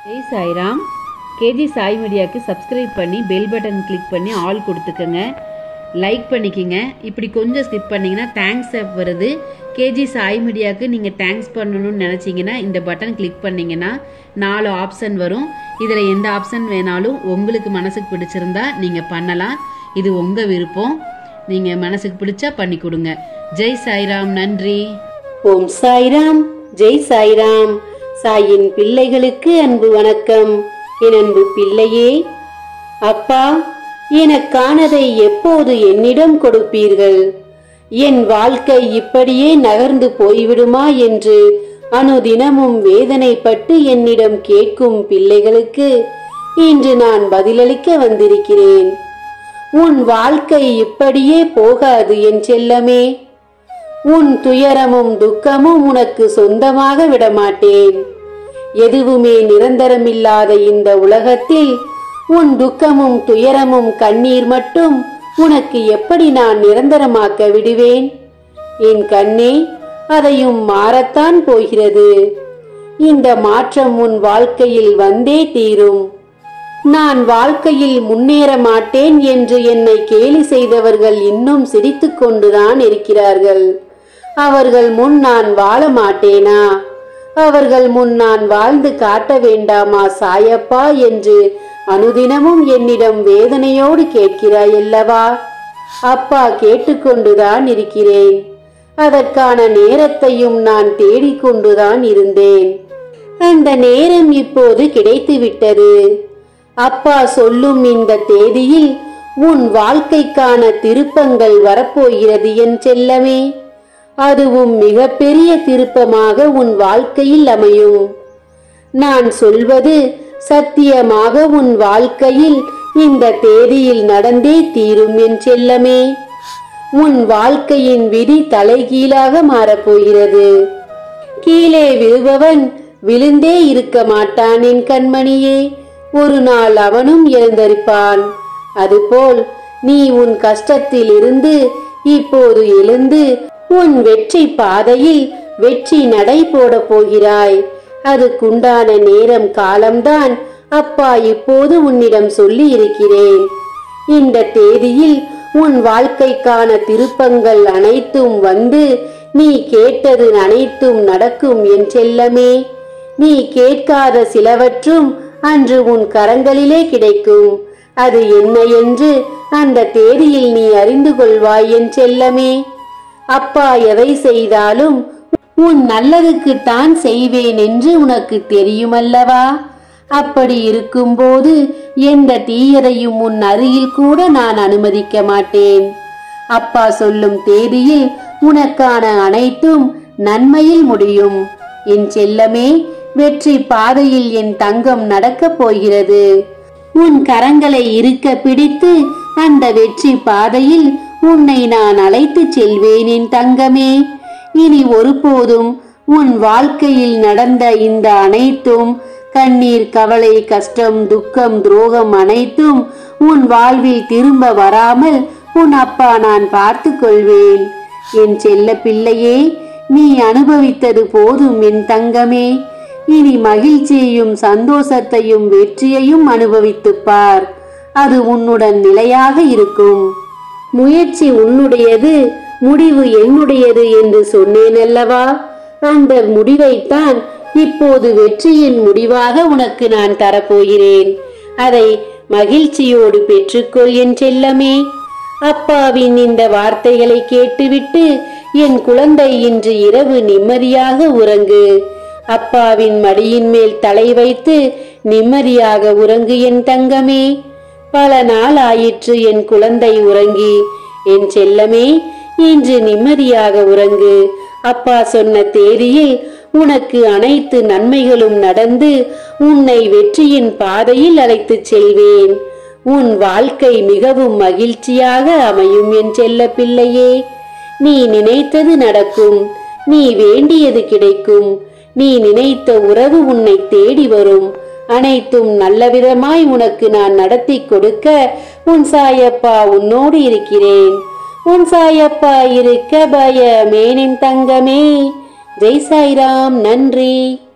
Jai Sairam. KG Sai மீடியாவுக்கு subscribe பண்ணி bell button click பண்ணி ஆல் கொடுத்துக்கோங்க. லைக் பண்ணிக்கோங்க. இப்படி கொஞ்சம் ஸ்கிப் பண்ணிங்கன்னா தேங்க்ஸ் ஆப் வருது. கேஜி சாய் மீடியாவுக்கு நீங்கள் தேங்க்ஸ் பண்ணணும்னு நினச்சிங்கன்னா இந்த பட்டன் கிளிக் பண்ணிங்கன்னா 4 ஆப்ஷன் வரும். இதில் எந்த ஆப்ஷன் வேணாலும் உங்களுக்கு மனசுக்கு பிடிச்சிருந்தா நீங்கள் பண்ணலாம். இது உங்கள் விருப்பம். நீங்கள் மனசுக்கு பிடிச்சா பண்ணி கொடுங்க. ஜெய் சாய்ராம். நன்றி. ஓம் சாய்ராம். ஜெய் சாய்ராம். சாயின் பிள்ளைகளுக்கு அன்பு வணக்கம். என் அன்பு பிள்ளையே, அப்பா, எனக்கானதை எப்போது என்னிடம் கொடுப்பீர்கள்? என் வாழ்க்கை இப்படியே நகர்ந்து போய்விடுமா என்று அனுதினமும் வேதனைப்பட்டு என்னிடம் கேட்கும் பிள்ளைகளுக்கு இன்று நான் பதிலளிக்க வந்திருக்கிறேன். உன் வாழ்க்கை இப்படியே போகாது என் செல்லமே. உன் துயரமும் துக்கமும் உனக்கு சொந்தமாக விடமாட்டேன். எதுவுமே நிரந்தரமில்லாத இந்த உலகத்தில் உன் துக்கமும் துயரமும் கண்ணீர் மட்டும் உனக்கு எப்படி நான் நிரந்தரமாக்க விடுவேன்? என் கண்ணே, அதையும் மாறத்தான் போகிறது. இந்த மாற்றம் உன் வாழ்க்கையில் வந்தே தீரும். நான் வாழ்க்கையில் முன்னேற மாட்டேன் என்று என்னை கேலி செய்தவர்கள் இன்னும் சிரித்துக் கொண்டுதான் இருக்கிறார்கள். அவர்கள் முன் நான் வாழ மாட்டேனா? அவர்கள் முன் நான் வாழ்ந்து காட்ட வேண்டாமா சாயப்பா என்று அனுதினமும் என்னிடம் வேதனையோடு கேட்கிறாய் அல்லவா? அப்பா, கேட்டுக்கொண்டுதான் இருக்கிறேன். அதற்கான நேரத்தையும் நான் தேடிக்கொண்டுதான் இருந்தேன். அந்த நேரம் இப்போது கிடைத்து விட்டது. அப்பா சொல்லும் இந்த தேதியில் உன் வாழ்க்கைக்கான திருப்பங்கள் வரப்போகிறது என் செல்லமே. அதுவும் மிகப்பெரிய திருப்பமாக உன் வாழ்க்கையில் அமையும். நான் சொல்வது சத்தியமாக உன் வாழ்க்கையில் இந்த தேதியில் நடந்தே தீரும் என் செல்லமே. உன் வாழ்க்கையின் விதி தலைகீழாக மாறப்போகிறது. கீழே விழுபவன் விழுந்தே இருக்க மாட்டான் என் கண்மணியே. ஒரு நாள் அவனும் எழுந்திருப்பான். அதுபோல் நீ உன் கஷ்டத்தில் இருந்து இப்போது எழுந்து உன் வெற்றி பாதையில் வெற்றி நடை போட போகிறாய். அதுக்குண்டான நேரம் காலம்தான் அப்பா இப்போது உன்னிடம் சொல்லி இருக்கிறேன். இந்த தேதியில் உன் வாழ்க்கைக்கான திருப்பங்கள் அனைத்தும் வந்து நீ கேட்டது அனைத்தும் நடக்கும் என் செல்லமே. நீ கேட்காத சிலவற்றும் அன்று உன் கரங்களிலே கிடைக்கும். அது என்ன என்று அந்த தேதியில் நீ அறிந்து கொள்வாய் என் செல்லமே. அப்பா எதை செய்தாலும் உன் நல்லதுக்குத்தான் செய்வேன் என்று உனக்கு தெரியுமல்லவா? அப்படி இருக்கும்போது எந்த தீயதையும் உன் அருகில் கூட நான் அனுமதிக்க மாட்டேன். அப்பா சொல்லும் தேதியில் உனக்கான அனைத்தும் நன்மையில் முடியும் என் செல்லமே. வெற்றி பாதையில் என் தங்கம் நடக்கப் போகிறது. உன் கரங்களை இருக்க பிடித்து அந்த வெற்றி பாதையில் உன்னை நான் அழைத்து செல்வேன் என் தங்கமே. இனி ஒருபோதும் உன் வாழ்க்கையில் நடந்த இந்த அனைத்தும் கண்ணீர், கவலை, கஷ்டம், துக்கம், துரோகம் அனைத்தும் உன் வாழ்வில் திரும்ப வராமல் உன் அப்பா நான் பார்த்து கொள்வேன். என் செல்ல பிள்ளையே, நீ அனுபவித்தது போதும் என் தங்கமே. இனி மகிழ்ச்சியையும் சந்தோஷத்தையும் வெற்றியையும் அனுபவித்துப் பார். அது உன்னுடன் நிலையாக இருக்கும். முயற்சி உன்னுடையது, முடிவு என்னுடையது என்று சொன்னேன் அல்லவா? அந்த முடிவைத்தான் இப்போது வெற்றியின் முடிவாக உனக்கு நான் தரப்போகிறேன். அதை மகிழ்ச்சியோடு பெற்றுக்கொள் என் செல்லமே. அப்பாவின் இந்த வார்த்தைகளை கேட்டுவிட்டு என் குழந்தை இன்று இரவு நிம்மதியாக உறங்கு. அப்பாவின் மடியின் மேல் தலை வைத்து நிம்மதியாக உறங்கு என் தங்கமே. பல நாள் ஆயிற்று என் குழந்தை உறங்கி. என் செல்லமே, இன்று நிம்மதியாக உறங்கு. அப்பா சொன்ன தேதியில் உனக்கு அனைத்து நன்மைகளும் நடந்து உன்னை வெற்றியின் பாதையில் அழைத்துச் செல்வேன். உன் வாழ்க்கை மிகவும் மகிழ்ச்சியாக அமையும் என் செல்ல பிள்ளையே. நீ நினைத்தது நடக்கும். நீ வேண்டியது கிடைக்கும். நீ நினைத்த உறவு உன்னை தேடி வரும். அனைத்தும் நல்லவிதமாய் உனக்கு நான் நடத்தி கொடுக்க உன் சாயப்பா உன்னோடு இருக்கிறேன். உன் சாயப்பா இருக்க பயமேனின் தங்கமே. ஜெய் சாய்ராம். நன்றி.